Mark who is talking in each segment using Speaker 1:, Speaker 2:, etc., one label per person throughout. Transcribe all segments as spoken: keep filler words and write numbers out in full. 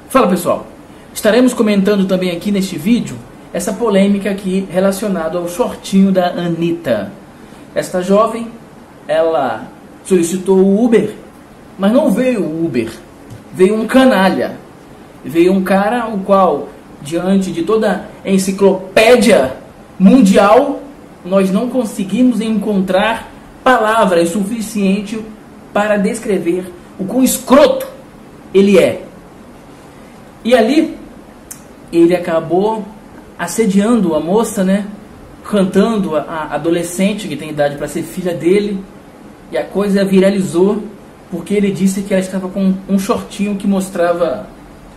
Speaker 1: Fala pessoal, estaremos comentando também aqui neste vídeo essa polêmica aqui relacionada ao shortinho da Anitta. Esta jovem, ela solicitou o Uber, mas não veio o Uber, veio um canalha, veio um cara o qual, diante de toda a enciclopédia mundial, nós não conseguimos encontrar palavras suficientes para descrever o quão escroto ele é. E ali, ele acabou assediando a moça, né? Cantando a, a adolescente que tem idade para ser filha dele. E a coisa viralizou porque ele disse que ela estava com um shortinho que mostrava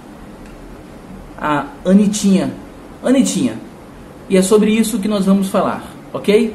Speaker 1: a Anitinha. Anitinha. E é sobre isso que nós vamos falar, ok?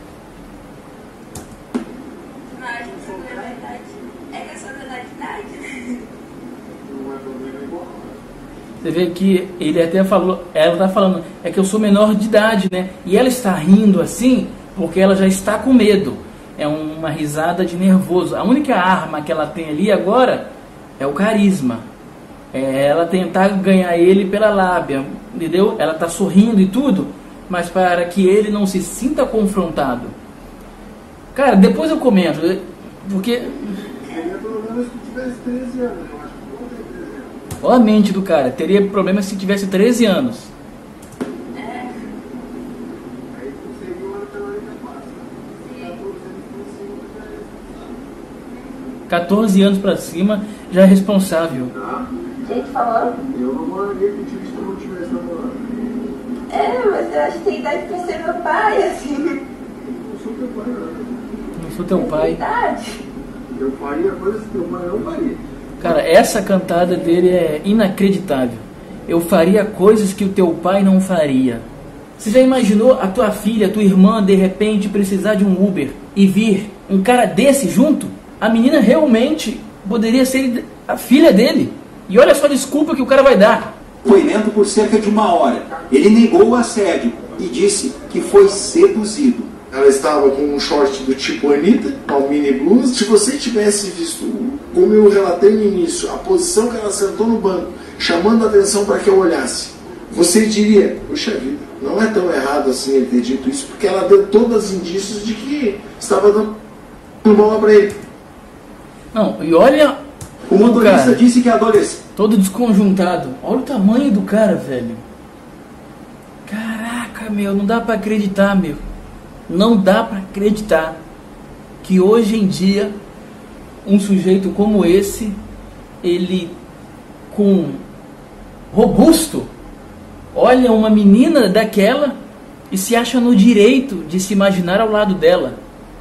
Speaker 1: Você vê que ele até falou, ela está falando, é que eu sou menor de idade, né? E ela está rindo assim porque ela já está com medo. É uma risada de nervoso. A única arma que ela tem ali agora é o carisma. É ela tentar ganhar ele pela lábia, entendeu? Ela está sorrindo e tudo, mas para que ele não se sinta confrontado. Cara, depois eu comento, porque...
Speaker 2: Seria pelo menos que tivesse treze anos, eu acho que não tem treze anos.
Speaker 1: Olha a mente do cara, teria problema se tivesse treze anos.
Speaker 2: É. Aí conseguiu uma pela linha fácil.
Speaker 1: quatorze anos pra cima já é responsável.
Speaker 2: Tá?
Speaker 3: Gente falando.
Speaker 2: Eu não moraria contigo se tu não tivesse namorado.
Speaker 3: É, mas eu acho que tem idade pra ser meu pai, assim.
Speaker 2: Eu não sou teu pai, não.
Speaker 1: Não sou teu pai.
Speaker 3: Idade.
Speaker 2: Eu faria coisas que teu pai não faria.
Speaker 1: Cara, essa cantada dele é inacreditável. Eu faria coisas que o teu pai não faria. Você já imaginou a tua filha, a tua irmã, de repente precisar de um Uber e vir um cara desse junto? A menina realmente poderia ser a filha dele. E olha só a desculpa que o cara vai dar.
Speaker 4: Foi lento por cerca de uma hora. Ele negou o assédio e disse que foi seduzido.
Speaker 2: Ela estava com um short do tipo Anitta, uma mini blusa. Se você tivesse visto, como eu relatei no início, a posição que ela sentou no banco, chamando a atenção para que eu olhasse, você diria, puxa vida, não é tão errado assim ele ter dito isso, porque ela deu todos os indícios de que estava dando bola para ele.
Speaker 1: Não, e olha...
Speaker 4: O motorista
Speaker 1: cara,
Speaker 4: disse que a adolescente...
Speaker 1: todo desconjuntado. Olha o tamanho do cara, velho. Caraca, meu, não dá pra acreditar, meu. Não dá pra acreditar que hoje em dia um sujeito como esse, ele com robusto, olha uma menina daquela e se acha no direito de se imaginar ao lado dela,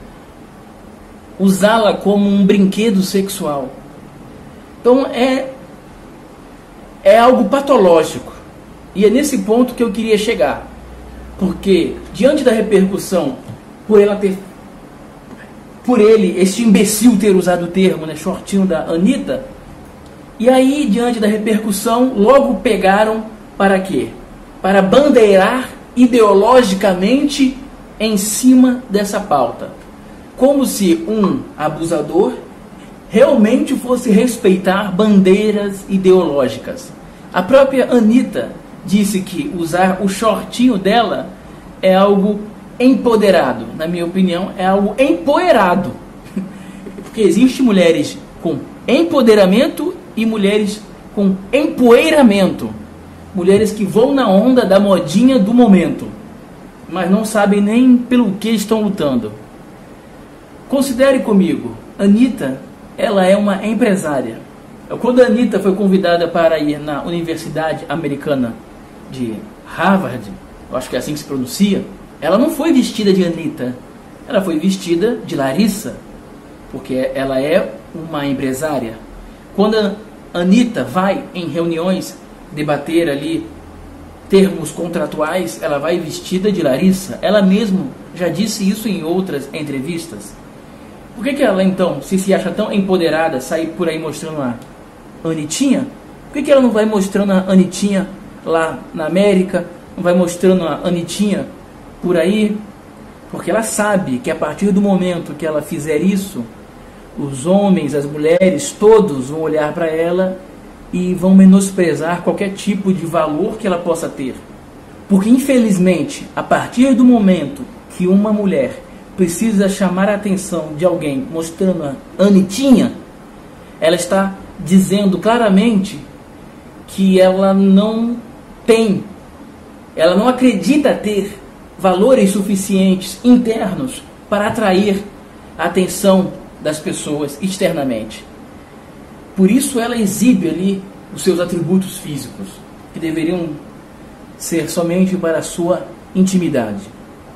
Speaker 1: usá-la como um brinquedo sexual. Então é é algo patológico. E é nesse ponto que eu queria chegar. Porque diante da repercussão por ela ter por ele, este imbecil ter usado o termo, né, shortinho da Anitta, e aí diante da repercussão logo pegaram para quê? Para bandeirar ideologicamente em cima dessa pauta. Como se um abusador realmente fosse respeitar bandeiras ideológicas. A própria Anitta disse que usar o shortinho dela é algo empoderado. Na minha opinião, é algo empoeirado. Porque existem mulheres com empoderamento e mulheres com empoeiramento. Mulheres que vão na onda da modinha do momento, mas não sabem nem pelo que estão lutando. Considere comigo, Anitta, ela é uma empresária. Quando a Anitta foi convidada para ir na Universidade Americana de Harvard, eu acho que é assim que se pronuncia, ela não foi vestida de Anitta, ela foi vestida de Larissa, porque ela é uma empresária. Quando a Anitta vai em reuniões debater ali termos contratuais, ela vai vestida de Larissa. Ela mesma já disse isso em outras entrevistas. Por que que ela então, se se acha tão empoderada, sai por aí mostrando a Anitinha? Por que que ela não vai mostrando a Anitinha lá na América, não vai mostrando a Anitinha por aí? Porque ela sabe que a partir do momento que ela fizer isso, os homens, as mulheres, todos vão olhar para ela e vão menosprezar qualquer tipo de valor que ela possa ter. Porque, infelizmente, a partir do momento que uma mulher precisa chamar a atenção de alguém mostrando a Anitinha, ela está dizendo claramente que ela não tem, ela não acredita ter valores suficientes internos para atrair a atenção das pessoas externamente. Por isso ela exibe ali os seus atributos físicos, que deveriam ser somente para a sua intimidade.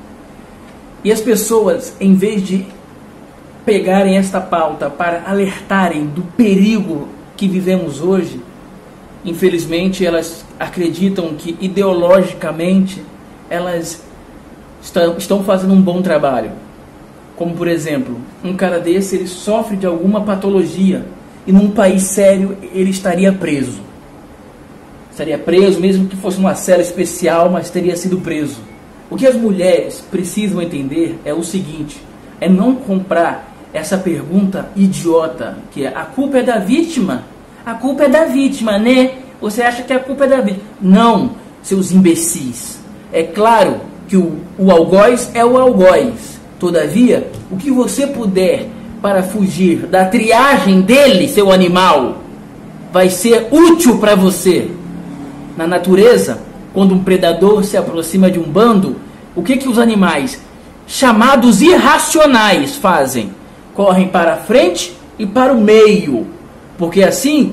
Speaker 1: E as pessoas, em vez de pegarem esta pauta para alertarem do perigo que vivemos hoje, infelizmente elas acreditam que ideologicamente elas estão, estão fazendo um bom trabalho. Como, por exemplo, um cara desse, ele sofre de alguma patologia e num país sério ele estaria preso. Estaria preso, mesmo que fosse uma cela especial, mas teria sido preso. O que as mulheres precisam entender é o seguinte, é não comprar essa pergunta idiota, que é: a culpa é da vítima? A culpa é da vítima, né? Você acha que a culpa é da vítima? Não, seus imbecis. É claro que o, o algoz é o algoz. Todavia, o que você puder para fugir da triagem dele, seu animal, vai ser útil para você. Na natureza, quando um predador se aproxima de um bando, o que, que os animais, chamados irracionais, fazem? Correm para a frente e para o meio, porque assim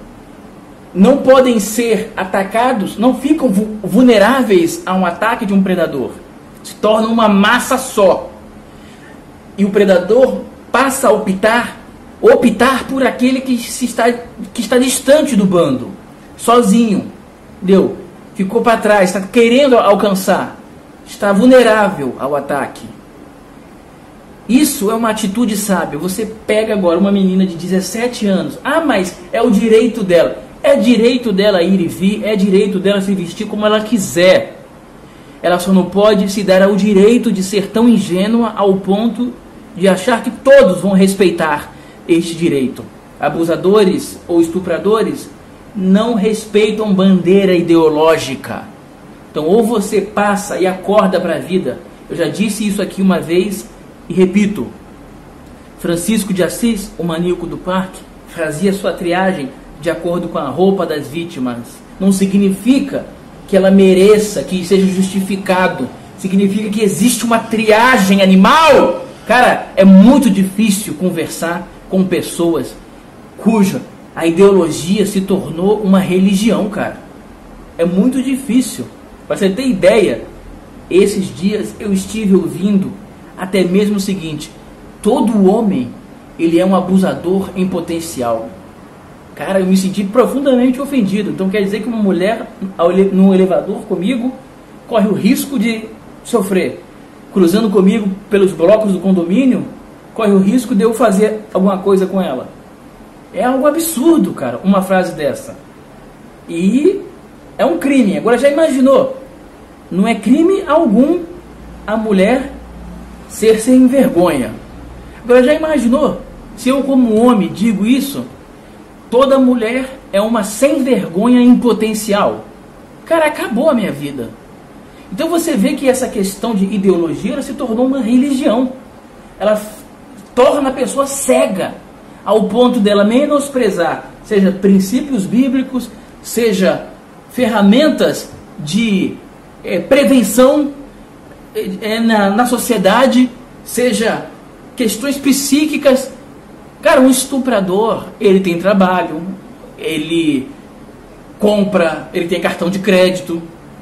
Speaker 1: não podem ser atacados, não ficam vulneráveis a um ataque de um predador. Se tornam uma massa só. E o predador passa a optar, optar por aquele que, se está, que está distante do bando, sozinho. Deu? Ficou para trás, está querendo alcançar, está vulnerável ao ataque. Isso é uma atitude sábia. Você pega agora uma menina de dezessete anos. Ah, mas é o direito dela. É direito dela ir e vir, é direito dela se vestir como ela quiser. Ela só não pode se dar ao direito de ser tão ingênua ao ponto de achar que todos vão respeitar este direito. Abusadores ou estupradores não respeitam bandeira ideológica. Então, ou você passa e acorda para a vida. Eu já disse isso aqui uma vez e repito. Francisco de Assis, o maníaco do parque, fazia sua triagem de acordo com a roupa das vítimas. Não significa que ela mereça, que seja justificado. Significa que existe uma triagem animal. Cara, é muito difícil conversar com pessoas cuja a ideologia se tornou uma religião, cara. É muito difícil. Para você ter ideia, esses dias eu estive ouvindo até mesmo o seguinte: todo homem, ele é um abusador em potencial. Cara, eu me senti profundamente ofendido. Então quer dizer que uma mulher no elevador comigo corre o risco de sofrer. Cruzando comigo pelos blocos do condomínio, corre o risco de eu fazer alguma coisa com ela. É algo absurdo, cara, uma frase dessa. E é um crime. Agora, já imaginou? Não é crime algum a mulher ser sem vergonha. Agora, já imaginou? Se eu, como homem, digo isso, toda mulher é uma sem vergonha em potencial. Cara, acabou a minha vida. Então você vê que essa questão de ideologia, ela se tornou uma religião. Ela torna a pessoa cega ao ponto dela menosprezar, seja princípios bíblicos, seja ferramentas de é, prevenção é, na, na sociedade, seja questões psíquicas. Cara, um estuprador, ele tem trabalho, ele compra, ele tem cartão de crédito,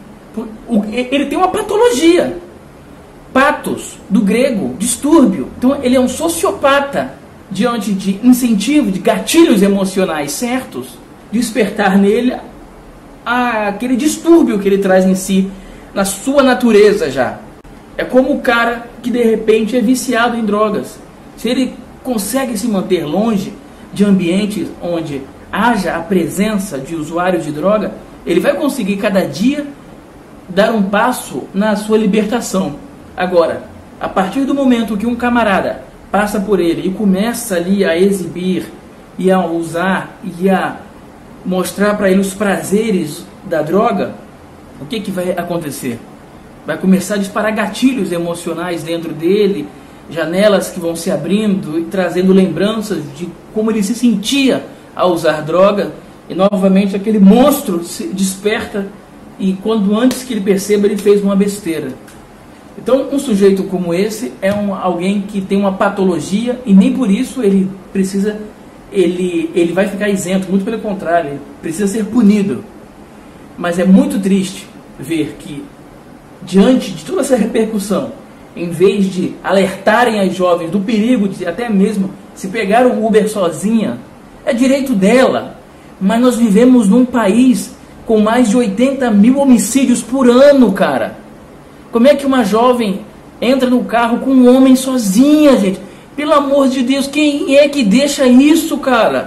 Speaker 1: ele tem uma patologia. Patos, do grego, distúrbio. Então ele é um sociopata diante de incentivo, de gatilhos emocionais certos, despertar nele aquele distúrbio que ele traz em si, na sua natureza já. É como o cara que de repente é viciado em drogas. Se ele consegue se manter longe de ambientes onde haja a presença de usuários de droga, ele vai conseguir cada dia dar um passo na sua libertação. Agora, a partir do momento que um camarada passa por ele e começa ali a exibir e a usar e a mostrar para ele os prazeres da droga, o que, que vai acontecer? Vai começar a disparar gatilhos emocionais dentro dele, janelas que vão se abrindo e trazendo lembranças de como ele se sentia ao usar droga, e novamente aquele monstro se desperta, e quando antes que ele perceba, ele fez uma besteira. Então, um sujeito como esse é um, alguém que tem uma patologia, e nem por isso ele precisa, ele, ele vai ficar isento, muito pelo contrário, ele precisa ser punido. Mas é muito triste ver que, diante de toda essa repercussão, em vez de alertarem as jovens do perigo de até mesmo se pegar o Uber sozinha, é direito dela. Mas nós vivemos num país com mais de oitenta mil homicídios por ano, cara. Como é que uma jovem entra no carro com um homem sozinha, gente? Pelo amor de Deus, quem é que deixa isso, cara?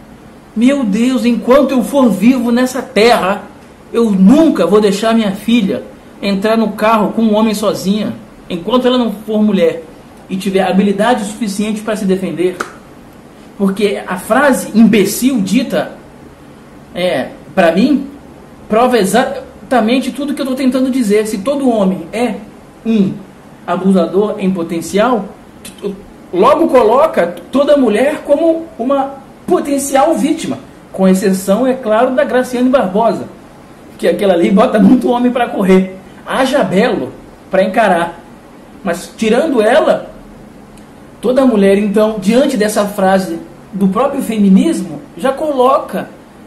Speaker 1: Meu Deus, enquanto eu for vivo nessa terra, eu nunca vou deixar minha filha entrar no carro com um homem sozinha, enquanto ela não for mulher e tiver habilidade suficiente para se defender. Porque a frase imbecil dita, é, para mim, prova exatamente tudo que eu estou tentando dizer. Se todo homem é um abusador em potencial, logo coloca toda mulher como uma potencial vítima, com exceção, é claro, da Graciane Barbosa, que aquela ali bota muito homem para correr, haja belo para encarar. Mas tirando ela, toda mulher, então, diante dessa frase do próprio feminismo, já coloca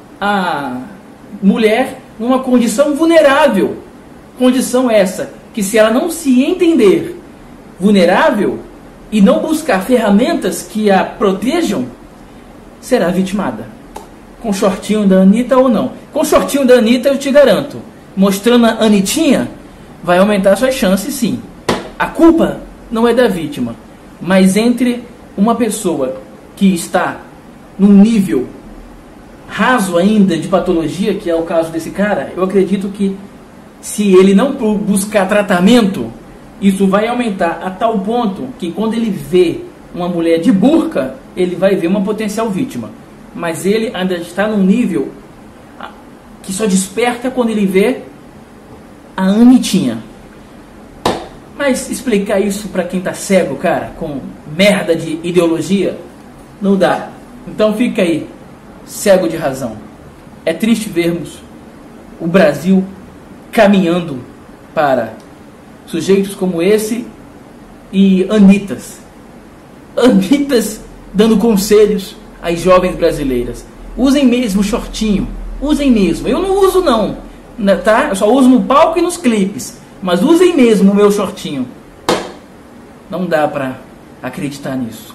Speaker 1: a mulher numa condição vulnerável. Condição essa que, se ela não se entender vulnerável e não buscar ferramentas que a protejam, será vitimada. Com shortinho da Anitta ou não. Com shortinho da Anitta, eu te garanto, mostrando a Anitinha, vai aumentar suas chances, sim. A culpa não é da vítima, mas entre uma pessoa que está num nível raso ainda de patologia, que é o caso desse cara, eu acredito que, se ele não buscar tratamento, isso vai aumentar a tal ponto que, quando ele vê uma mulher de burca, ele vai ver uma potencial vítima. Mas ele ainda está num nível que só desperta quando ele vê a Anitinha. Mas explicar isso para quem tá cego, cara, com merda de ideologia, não dá. Então fica aí, cego de razão. É triste vermos o Brasil caminhando para sujeitos como esse e Anitas. Anitas dando conselhos às jovens brasileiras. Usem mesmo shortinho. Usem mesmo. Eu não uso não, tá? Eu só uso no palco e nos clipes. Mas usem mesmo o meu shortinho. Não dá pra acreditar nisso.